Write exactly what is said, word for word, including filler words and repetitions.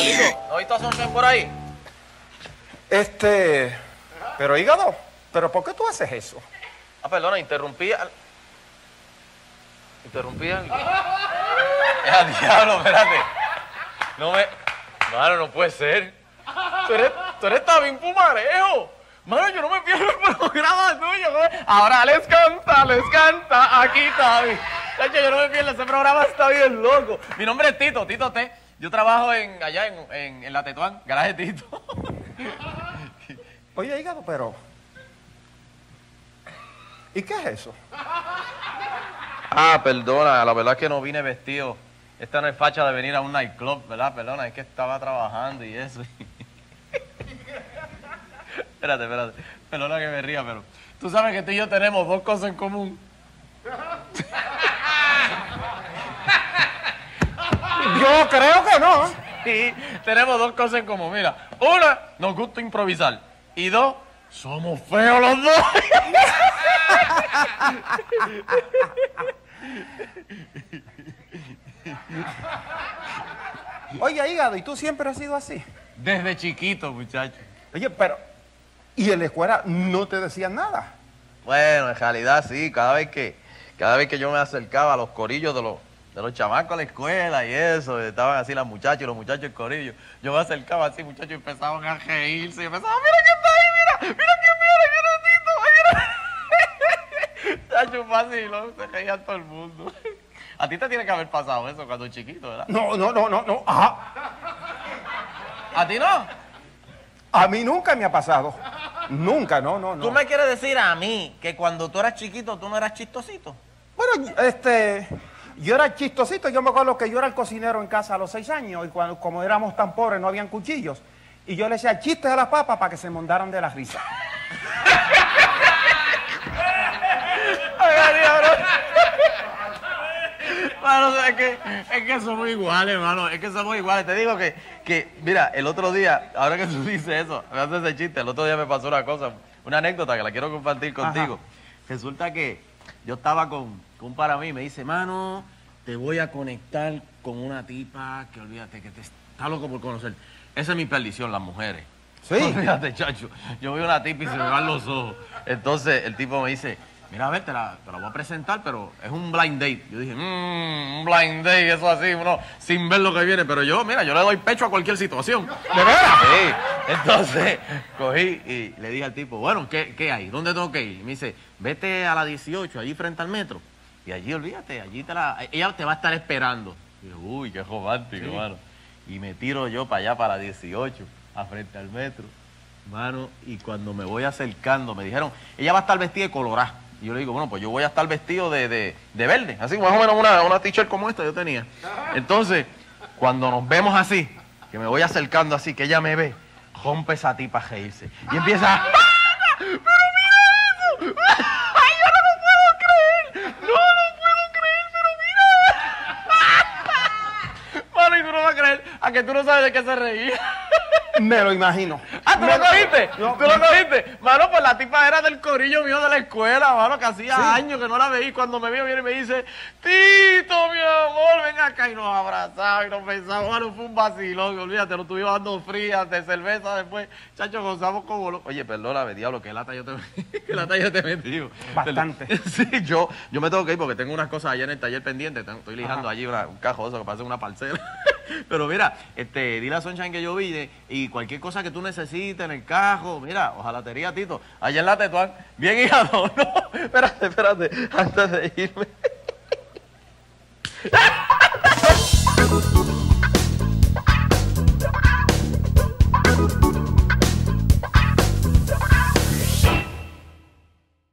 Tito, ¿no has visto a Sunshine por ahí? Este... Pero, hígado, ¿pero por qué tú haces eso? Ah, perdona, interrumpí al... Interrumpí al... ¡Ya, diablo, espérate! No me... Mano, no puede ser. Tú eres, tú eres Tabín Pumarejo. Mano, yo no me pierdo el programa tuyo. Ahora les canta, les canta. Aquí Tabi. Yo no me pierdo, ese programa está bien loco. Mi nombre es Tito, Tito T. Yo trabajo en, allá en, en, en La Tetuán, garaje Tito. Oye, hígado, pero... ¿Y qué es eso? Ah, perdona, la verdad es que no vine vestido. Esta no es facha de venir a un nightclub, ¿verdad? Perdona, es que estaba trabajando y eso. Espérate, espérate. Perdona que me ría, pero... Tú sabes que tú y yo tenemos dos cosas en común. Yo creo que no. Sí, tenemos dos cosas en común. Mira, una, nos gusta improvisar. Y dos, somos feos los dos. Oye, hígado, ¿y tú siempre has sido así? Desde chiquito, muchacho. Oye, pero... ¿Y en la escuela no te decían nada? Bueno, en realidad sí, cada vez que, cada vez que yo me acercaba a los corillos de los, de los chamacos a la escuela y eso, estaban así las muchachas y los muchachos en corillo, yo me acercaba así, muchachos, y empezaban a reírse, y empezaban, mira que está ahí, mira, mira que mira, mira, Tito, mira. Chacho, fácil, ¿no? Se reía todo el mundo. A ti te tiene que haber pasado eso cuando chiquito, ¿verdad? No, no, no, no, no. Ajá. ¿A ti no? A mí nunca me ha pasado. Nunca, no, no, no. ¿Tú me quieres decir a mí que cuando tú eras chiquito tú no eras chistosito? Bueno, este... Yo era chistosito, yo me acuerdo que yo era el cocinero en casa a los seis años y cuando, como éramos tan pobres no habían cuchillos. Y yo le decía chistes a las papas para que se montaran de la risa. Mano, es que, es que somos iguales, hermano. Es que somos iguales. Te digo que, que, mira, el otro día, ahora que tú dices eso, me haces ese chiste, el otro día me pasó una cosa, una anécdota que la quiero compartir contigo. Ajá. Resulta que yo estaba con, con un para mí y me dice, mano, te voy a conectar con una tipa que olvídate que te está loco por conocer. Esa es mi perdición, las mujeres. Sí. Olvídate, chacho. Yo veo una tipa y se me van los ojos. Entonces el tipo me dice, mira, a ver, te la, te la voy a presentar, pero es un blind date. Yo dije, mmm, un blind date, eso así, uno sin ver lo que viene. Pero yo, mira, yo le doy pecho a cualquier situación. ¿De verdad? Sí. Entonces, cogí y le dije al tipo, bueno, ¿qué, qué hay? ¿Dónde tengo que ir? Y me dice, vete a la dieciocho, allí frente al metro. Y allí, olvídate, allí te la... Ella te va a estar esperando. Y yo, uy, qué romántico, sí, mano. Y me tiro yo para allá, para la dieciocho, a frente al metro. Mano, y cuando me voy acercando, me dijeron, ella va a estar vestida de colorá. Y yo le digo, bueno, pues yo voy a estar vestido de, de, de verde. Así, más o menos una, una t-shirt como esta yo tenía. Entonces, cuando nos vemos así, que me voy acercando así, que ella me ve, rompe esa tipa a reírse. Y empieza, ¡ah! ¡Pero mira eso! ¡Ay, yo no lo puedo creer! ¡No lo puedo creer, pero mira! Mano, y tú no vas a creer a que tú no sabes de qué se reía. Me lo imagino. Ah, ¿tú me lo cogiste? No, ¿Tú lo cogiste? Mano, pues la tipa era del corillo mío de la escuela, mano, que hacía sí. años que no la veía. Cuando me vio, viene y me dice, Tito, mi amor, ven acá. Y nos abrazaba y nos besamos. Mano, fue un vacilón, olvídate, nos estuvimos dando frías de cerveza después. Chacho, gozamos como locos. Oye, perdóname, diablo, que lata yo te que lata yo te metí. Bastante. Sí, yo, yo me tengo que ir porque tengo unas cosas allá en el taller pendiente. Estoy lijando allí una, un cajo de eso que parece una parcela. Pero mira, este, dile a Sunshine que yo vine y cualquier cosa que tú necesites en el cajo, mira, ojalatería, Tito, allá en La Tetuán, bien hígado, no, espérate, espérate, antes de irme.